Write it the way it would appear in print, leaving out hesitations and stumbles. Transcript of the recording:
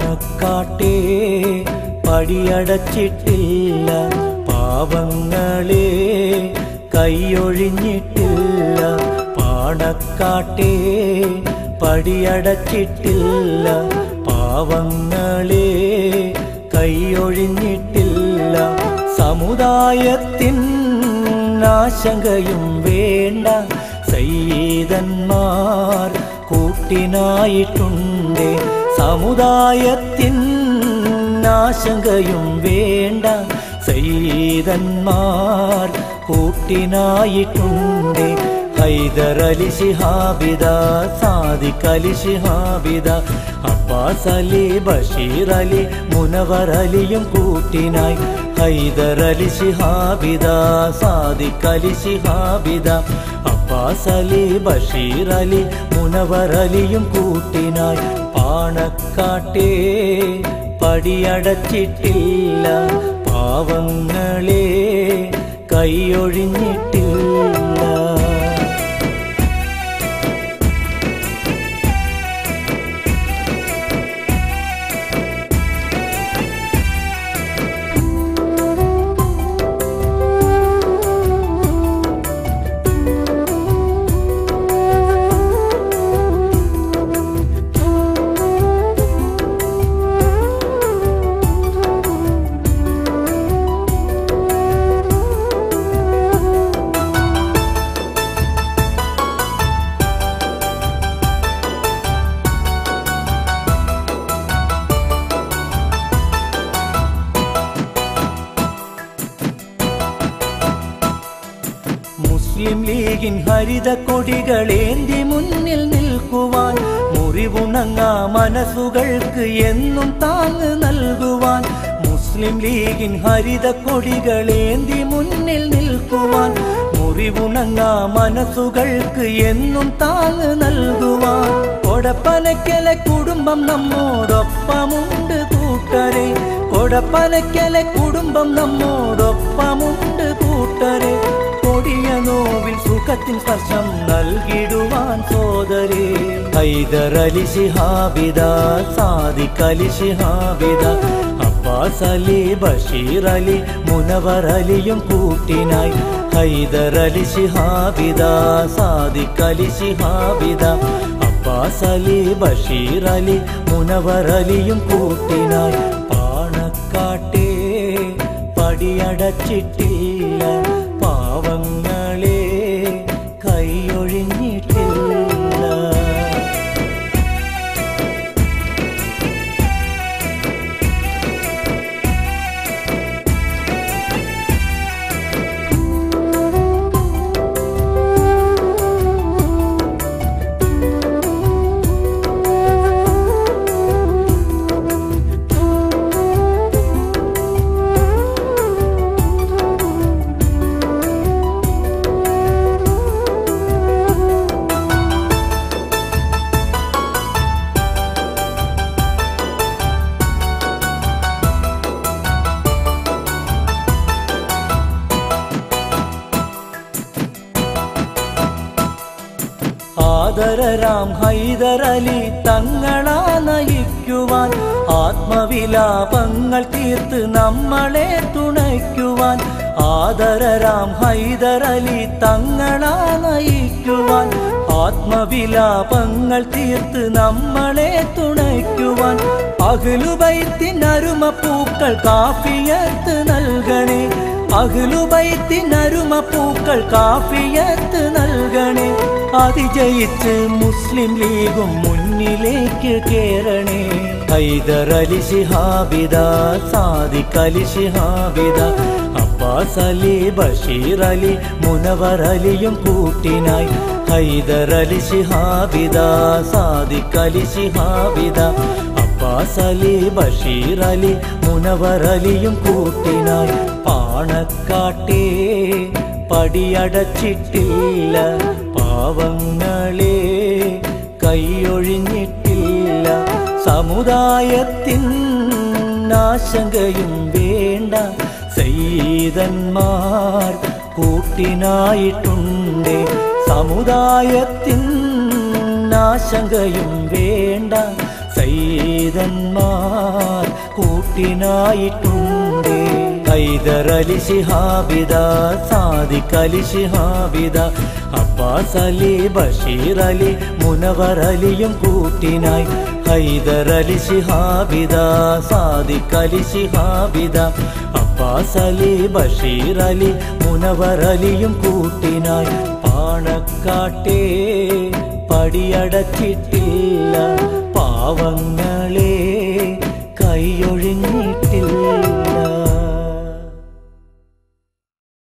പാണക്കാട്ടെ പടിയടച്ചിട്ടില്ല, പാവങ്ങളെ കൈയൊഴിഞ്ഞിട്ടില്ല. പാണക്കാട്ടെ പടിയടച്ചിട്ടില്ല, പാവങ്ങളെ കൈയൊഴിഞ്ഞിട്ടില്ല. സമുദായത്തിൻ ആശങ്കയും വേണ്ട, സയ്യിദന്മാർ കൂട്ടിനായിട്ടുണ്ട്. സമുദായത്തിൻ ആശങ്കയും വേണ്ട, സയ്യിദന്മാർ കൂട്ടിനായിട്ടുണ്ട്. ഹൈദരലി ശിഹാബിദ, സാദിഖ് അലി ശിഹാബിദ, അബ്ബാസ് അലി, ബഷീർ അലി, മുനവർ അലിയും കൂട്ടിനായി. ഹൈദരലി ശിഹാബിദ, സാദിഖ് അലി ശിഹാബിദ, അബ്ബാസ് അലി, ബഷീർ അലി, മുനവർ അലിയും കൂട്ടിനായി. പാണക്കാട്ടെ പടിയടച്ചിട്ടില്ല, പാവങ്ങളെ കൈയൊഴിഞ്ഞിട്ടില്ല. മുസ്ലിം ലീഗിൻ ഹരിത കൊടികളേന്തി മുന്നിൽ നിൽക്കുവാൻ, മുറിവുണങ്ങ മനസ്സുകൾക്ക് എന്നും താങ്ങ് നൽകുവാൻ. മുസ്ലിം ലീഗിൻ ഹരിത കൊടികളേന്തി മുന്നിൽ നിൽക്കുവാൻ, മുറിവുണങ്ങ മനസ്സുകൾക്ക് എന്നും താങ്ങ് നൽകുവാൻ. കൊടപ്പനക്കലെ കുടുംബം നമ്മോടൊപ്പമുണ്ട് കൂട്ടരെ, കൊടപ്പനക്കലെ കുടുംബം നമ്മോടൊപ്പമുണ്ട് കൂട്ടരെ. കൊടിയ നോവിൽ സുഖത്തിൻ സ്പർശം നൽകിടുവാൻ സോദരേ. ഹൈദരലി ശിഹാബിദ, സാദിഖ് അലി ശിഹാബിദ, അബ്ബാസ് അലി, ബഷീർ അലി, മുനവർ അലിയും കൂട്ടിനായി. ഹൈദരലി ശിഹാബിദ, സാദിഖ് അലി ശിഹാബിദ, അബ്ബാസ് അലി, ബഷീർ അലി, മുനവർ അലിയും കൂട്ടിനായി. പാണക്കാട്ടെ പടിയടച്ചിട്ടില്ല, പാവങ്ങളെ കൈയൊഴിഞ്ഞിട്ടില്ല. ആദരരാം ഹൈദരലി തങ്ങളാ നയിക്കുവാൻ, ആത്മവിലാപങ്ങൾ തീർത്ത് നമ്മളെ തുണയ്ക്കുവാൻ. ആദരരാം ഹൈദരലി തങ്ങളാ നയിക്കുവാൻ, ആത്മവിലാപങ്ങൾ തീർത്ത് നമ്മളെ തുണയ്ക്കുവാൻ. അഹ്ലുബൈത്തിനരുമ പൂക്കൾ കാഫിയത്ത് നൽകണേ, അഹ്ലുബൈത്തിനരുമ പൂക്കൾ കാഫിയത്ത് നൽകണേ. അതിജയിച്ച് മുസ്ലിം ലീഗും മുന്നിലേക്ക് കേറണേ. ഹൈദരലി ശിഹാബിദ, സാദിഖ് അലി ശിഹാബിദ, അബ്ബാസ് അലി, ബഷീർ അലി, മുനവർ അലിയും കൂട്ടിനായി. ഹൈദരലി ശിഹാബിദ, സാദിഖ് അലി ശിഹാബിദ, അബ്ബാസ് അലി, ബഷീർ അലി, മുനവർ അലിയും കൂട്ടിനായി. പാണക്കാട്ടെ പടിയടച്ചിട്ടില്ല, പാവങ്ങളെ കൈയൊഴിഞ്ഞിട്ടില്ല. സമുദായത്തിൻ ആശങ്കയും വേണ്ട, സയ്യിദന്മാർ കൂട്ടിനായിട്ടുണ്ട്. സമുദായത്തിൻ ആശങ്കയും വേണ്ട, സയ്യിദന്മാർ പണ്ഡിതന്മാർ കൂട്ടിനായിട്ടുണ്ട്. ഹൈദരലി ശിഹാബിദ, സാദിഖ് അലി ശിഹാബിദ, അബ്ബാസ് അലി, ബഷീർ അലി, മുനവർ അലിയും കൂട്ടിനായി. ഹൈദരലി ശിഹാബിദ, സാദിഖ് അലി ശിഹാബിദ, അബ്ബാസ് അലി, ബഷീർ അലി, മുനവർ അലിയും കൂട്ടിനായി. പാണക്കാട്ടെ പടിയടച്ചിട്ടില്ല പാവങ്ങളെ കൈയൊഴിഞ്ഞ